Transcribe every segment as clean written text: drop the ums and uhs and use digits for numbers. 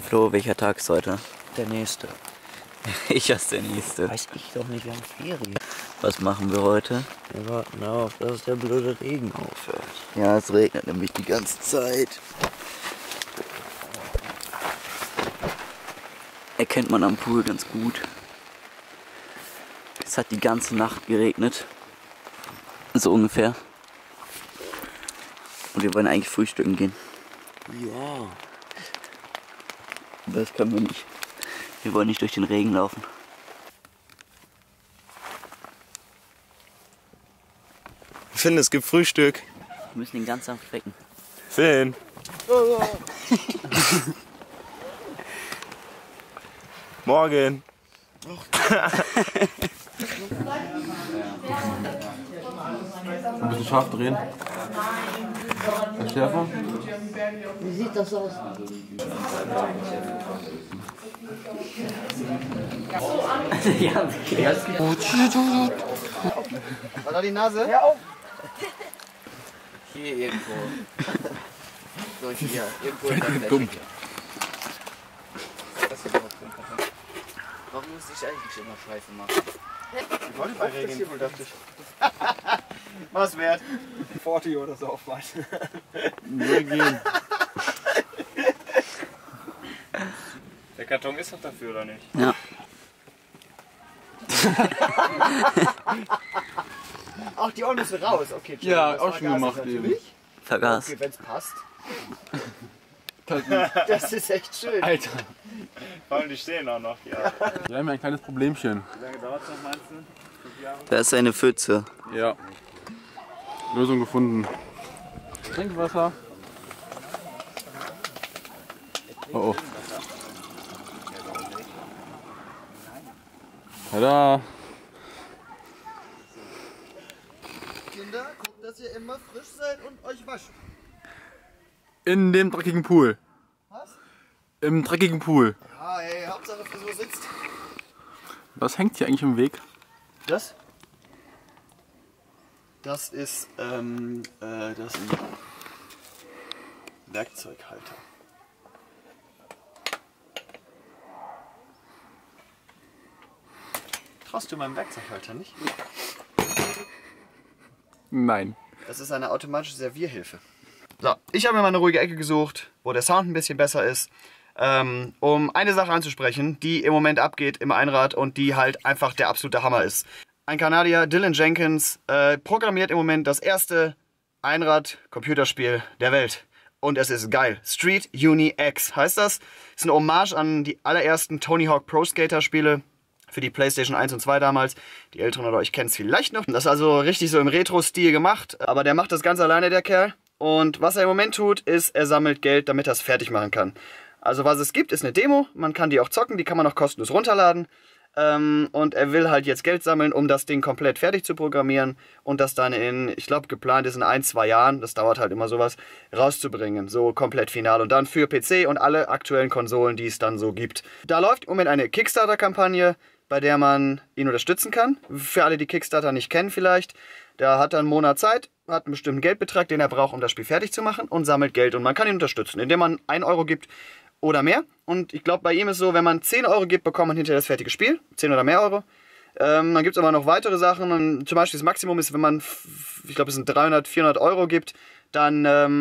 Flo, welcher Tag ist heute? Der nächste. Ich hasse der nächste. Weiß ich doch nicht, wir haben Ferien. Was machen wir heute? Wir warten auf, dass der blöde Regen aufhört. Ja, es regnet nämlich die ganze Zeit. Erkennt man am Pool ganz gut. Es hat die ganze Nacht geregnet. So ungefähr. Und wir wollen eigentlich frühstücken gehen. Ja. Aber das können wir nicht. Wir wollen nicht durch den Regen laufen. Finn, es gibt Frühstück. Wir müssen ihn ganz sanft wecken. Finn. Morgen. Ein bisschen scharf drehen. Schärfer. Wie sieht das aus? Ja, War da die Nase? Hör auf! Hier irgendwo. So, hier. Irgendwo in der Fläche. Warum muss ich eigentlich immer Scheiße machen? Ich wollte bei Regen, wohl dachte ich. Was wert? 40 oder so aufweisen. Nur gehen. Der Karton ist doch dafür, oder nicht? Ja. Ach, die Ohren müssen raus. Okay, chill. Ja, Das auch schon vergaß gemacht ich eben. natürlich. Vergaß. Okay, wenn's passt. Das Das ist echt schön. Alter. Vor allem, die stehen auch noch. Ja. Wir haben ja ein kleines Problemchen. Wie lange dauert es noch, meinst du? 5 Jahre? Da ist eine Pfütze. Ja. Lösung gefunden. Trinkwasser. Oh oh. Tada. Kinder, guckt, dass ihr immer frisch seid und euch wascht. In dem dreckigen Pool. Was? Im dreckigen Pool. Ja, hey, Hauptsache Frisur sitzt. Was hängt hier eigentlich im Weg? Das? Das ist ein Werkzeughalter. Traust du meinem Werkzeughalter nicht? Nein. Das ist eine automatische Servierhilfe. So, ich habe mir mal eine ruhige Ecke gesucht, wo der Sound ein bisschen besser ist, um eine Sache anzusprechen, die im Moment abgeht im Einrad und die halt einfach der absolute Hammer ist. Ein Kanadier, Dylan Jenkins, programmiert im Moment das erste Einrad-Computerspiel der Welt. Und es ist geil. Street Uni X heißt das. Ist eine Hommage an die allerersten Tony Hawk Pro Skater Spiele für die PlayStation 1 und 2 damals. Die Älteren unter euch kennen es vielleicht noch. Das ist also richtig so im Retro-Stil gemacht. Aber der macht das ganz alleine, der Kerl. Und was er im Moment tut, ist, er sammelt Geld, damit er es fertig machen kann. Also was es gibt, ist eine Demo. Man kann die auch zocken, die kann man auch kostenlos runterladen. Und er will halt jetzt Geld sammeln, um das Ding komplett fertig zu programmieren und das dann in, ich glaube geplant ist in 1-2 Jahren, das dauert halt immer sowas, rauszubringen. So komplett final und dann für PC und alle aktuellen Konsolen, die es dann so gibt. Da läuft im Moment eine Kickstarter-Kampagne, bei der man ihn unterstützen kann. Für alle, die Kickstarter nicht kennen vielleicht, der hat dann einen Monat Zeit, hat einen bestimmten Geldbetrag, den er braucht, um das Spiel fertig zu machen und sammelt Geld. Und man kann ihn unterstützen, indem man 1 Euro gibt oder mehr. Und ich glaube, bei ihm ist so, wenn man 10 Euro gibt, bekommt man hinterher das fertige Spiel. 10 oder mehr Euro. Dann gibt es aber noch weitere Sachen. Und zum Beispiel das Maximum ist, wenn man, ich glaube, es sind 300, 400 Euro gibt, dann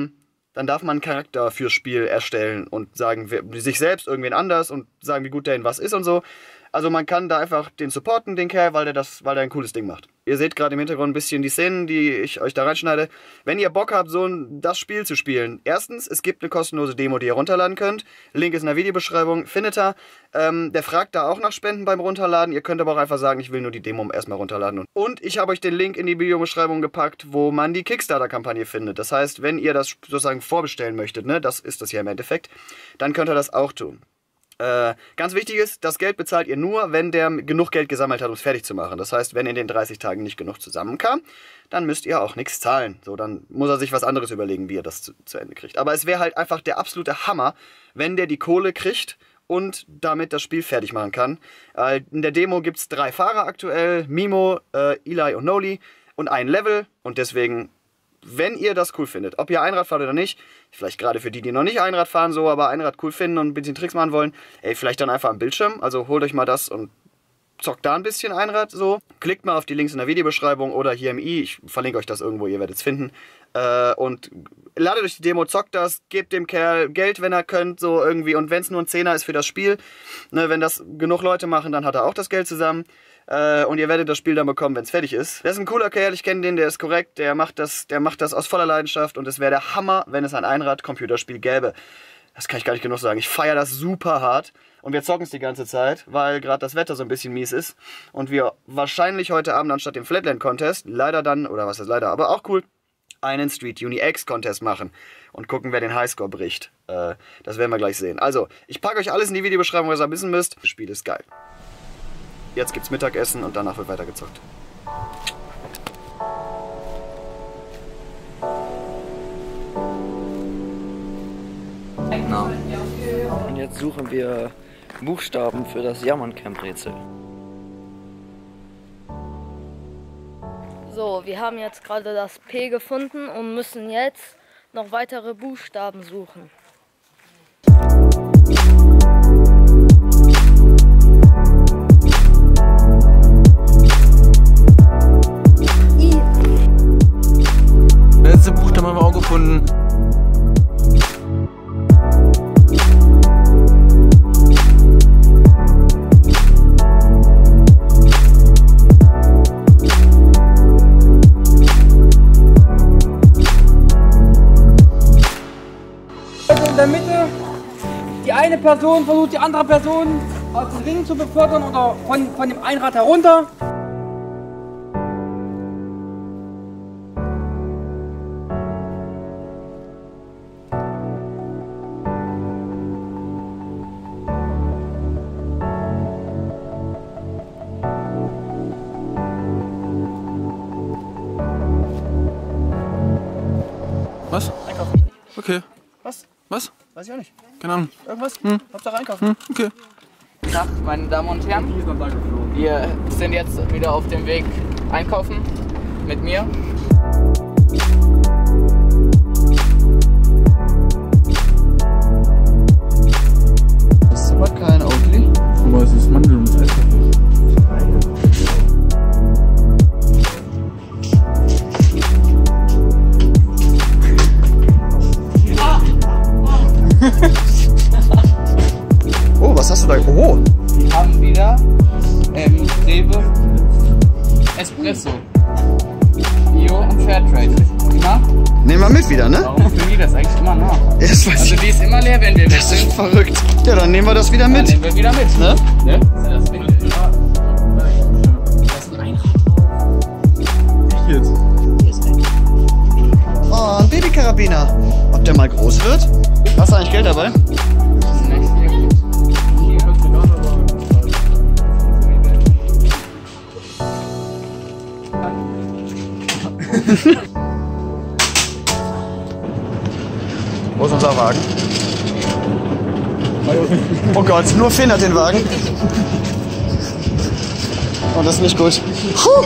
darf man einen Charakter fürs Spiel erstellen und sagen, sich selbst, irgendwen anders und sagen, wie gut der in was ist und so. Also man kann da einfach den supporten, den Kerl, weil der ein cooles Ding macht. Ihr seht gerade im Hintergrund ein bisschen die Szenen, die ich euch da reinschneide. Wenn ihr Bock habt, das Spiel zu spielen. Erstens, es gibt eine kostenlose Demo, die ihr runterladen könnt. Link ist in der Videobeschreibung, findet ihr. Der fragt da auch nach Spenden beim Runterladen. Ihr könnt aber auch einfach sagen, ich will nur die Demo erstmal runterladen. Und ich habe euch den Link in die Videobeschreibung gepackt, wo man die Kickstarter-Kampagne findet. Das heißt, wenn ihr das sozusagen vorbestellen möchtet, ne, das ist das hier im Endeffekt, dann könnt ihr das auch tun. Ganz wichtig ist, das Geld bezahlt ihr nur, wenn der genug Geld gesammelt hat, um es fertig zu machen. Das heißt, wenn in den 30 Tagen nicht genug zusammenkam, dann müsst ihr auch nichts zahlen. So, dann muss er sich was anderes überlegen, wie er das zu Ende kriegt. Aber es wäre halt einfach der absolute Hammer, wenn der die Kohle kriegt und damit das Spiel fertig machen kann. In der Demo gibt es 3 Fahrer aktuell, Mimo, Eli und Noli und ein Level und deswegen wenn ihr das cool findet, ob ihr Einrad fahrt oder nicht, vielleicht gerade für die, die noch nicht Einrad fahren, so, aber Einrad cool finden und ein bisschen Tricks machen wollen, ey, vielleicht dann einfach am Bildschirm, also holt euch mal das und zockt da ein bisschen Einrad, so. Klickt mal auf die Links in der Videobeschreibung oder hier im i, ich verlinke euch das irgendwo, ihr werdet es finden. Und ladet euch die Demo, zockt das, gebt dem Kerl Geld, wenn er könnt, so irgendwie. Und wenn es nur ein Zehner ist für das Spiel, ne, wenn das genug Leute machen, dann hat er auch das Geld zusammen. Und ihr werdet das Spiel dann bekommen, wenn es fertig ist. Der ist ein cooler Kerl, ich kenne den, der ist korrekt, der macht das aus voller Leidenschaft. Und es wäre der Hammer, wenn es ein Einrad-Computerspiel gäbe. Das kann ich gar nicht genug sagen. Ich feiere das super hart. Und wir zocken es die ganze Zeit, weil gerade das Wetter so ein bisschen mies ist. Und wir wahrscheinlich heute Abend anstatt dem Flatland Contest, leider dann, oder was ist leider, aber auch cool, einen Street Uni X Contest machen und gucken, wer den Highscore bricht. Das werden wir gleich sehen. Also, ich packe euch alles in die Videobeschreibung, was ihr wissen müsst. Das Spiel ist geil. Jetzt gibt's Mittagessen und danach wird weitergezockt. Genau. Und jetzt suchen wir Buchstaben für das Jammern-Camp-Rätsel. So, wir haben jetzt gerade das P gefunden und müssen jetzt noch weitere Buchstaben suchen. I. Letzte Buchstaben haben wir auch gefunden. In der Mitte, die eine Person versucht die andere Person aus dem Ring zu befördern oder von dem Einrad herunter. Was? Okay. Was? Was? Weiß ich auch nicht. Keine Ahnung. Irgendwas? Hauptsache einkaufen. Okay. Tag, meine Damen und Herren. Wir sind jetzt wieder auf dem Weg einkaufen mit mir. Das ist aber kein Oatly. Aber es ist Mandel und Eiswürfel. Oh, was hast du da? Oh! Wir haben wieder Rewe Espresso. Bio und Fairtrade. Na? Nehmen wir mit wieder, ne? Warum führen die das eigentlich immer nach? Ja, das weiß Also ich. die ist immer leer, wenn wir weg Das ist sind. verrückt. Ja, dann nehmen wir das wieder Dann mit. nehmen wir wieder mit. Ne? Ne? Das ist ein Einrad. Ich jetzt. Oh, ein Babykarabiner. Ob der mal groß wird? Hast du eigentlich Geld dabei? Wo ist unser Wagen? Oh Gott, nur Finn hat den Wagen. Oh, das ist nicht gut. Puh.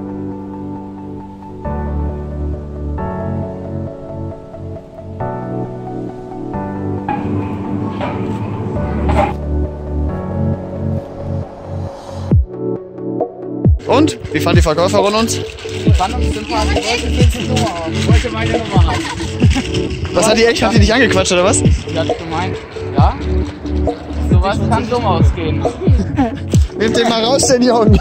Und? Wie fand die Verkäuferin uns? Ich fand uns sympathisch. Ich wollte jetzt die Nummer haben. Ich wollte meine Nummer haben. Was hat die echt? Hat die dich angequatscht oder was? Die hat gemeint, ja, sowas kann dumm ausgehen. Nehmt den mal raus, den Jungen.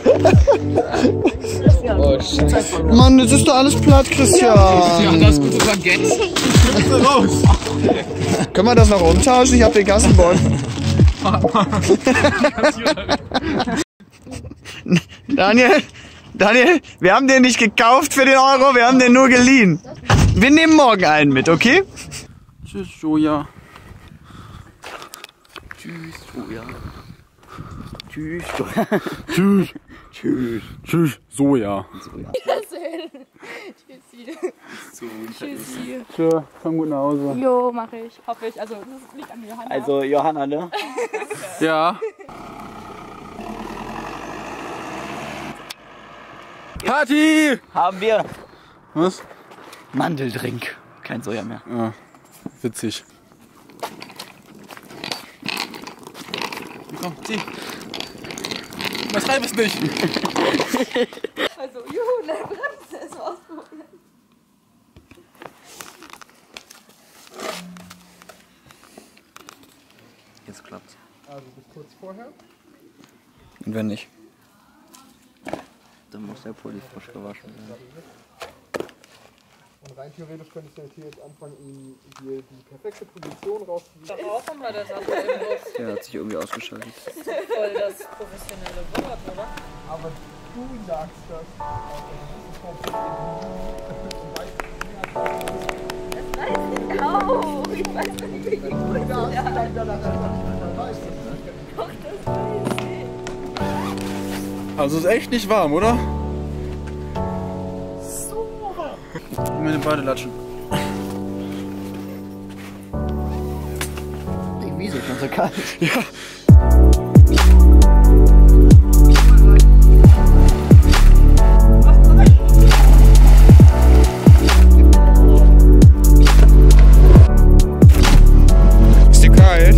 Oh, Scheiße. Mann, jetzt ist doch alles platt, Christian. Ja, das gut vergessen. Können wir das noch umtauschen? Ich hab den Gassenbord. Daniel, wir haben den nicht gekauft für den Euro, wir haben den nur geliehen. Wir nehmen morgen einen mit, okay? Tschüss, Julia. Tschüss, Julia. Tschüss, Tschüss. Tschüss. Tschüss, Soja. Tschüssi. Tschüss, komm gut nach Hause. Jo, mache ich. Hoffe ich. Also, das liegt an Johanna. Also, Johanna, ne? Ja. Party! Haben wir. Was? Mandeldrink. Kein Soja mehr. Ja, witzig. Komm, zieh. Was reib es nicht. Also, juhu, ne Bremse ist ausprobieren. Jetzt klappt's. Also bis kurz vorher. Und wenn nicht? Dann muss der Pulli frisch gewaschen werden. Und rein theoretisch könntest du hier jetzt anfangen, ihm hier die perfekte Position rauszusuchen. Da brauchen wir das andere im Bus. Der hat sich irgendwie ausgeschaltet. Voll das professionelle Wort, oder? Aber du sagst das. Das weiß ich auch. Ich weiß nicht, wie die Größe Ja, der hat. Doch, Das weiß ich. Also ist echt nicht warm, oder? So warm. Meine Badelatschen. Wieso schon so kalt? Ja. Ist dir kalt?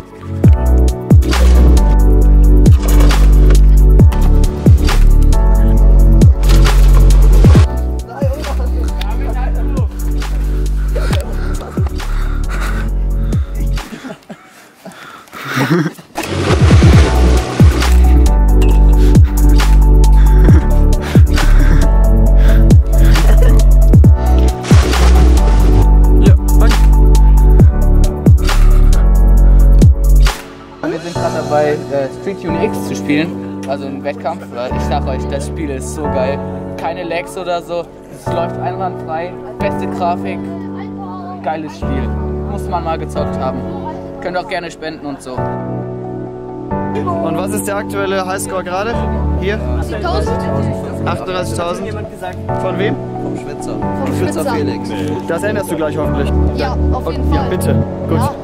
Wir sind gerade dabei, Street Unix zu spielen, also einen Wettkampf. Ich sag euch, das Spiel ist so geil. Keine Lags oder so, es läuft einwandfrei, beste Grafik, geiles Spiel. Muss man mal gezockt haben. Könnt auch gerne spenden und so. Und was ist der aktuelle Highscore gerade? Hier? 38.000. Von wem? Vom Schwitzer. Vom Schwitzer. Felix. Das änderst du gleich hoffentlich. Ja, auf jeden Ja, Fall. bitte. Gut. Ja.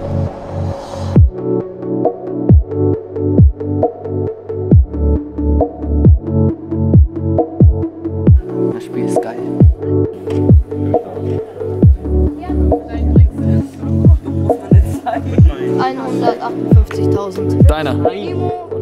Das Spiel ist geil. Ja. 158.000. Deiner. Imo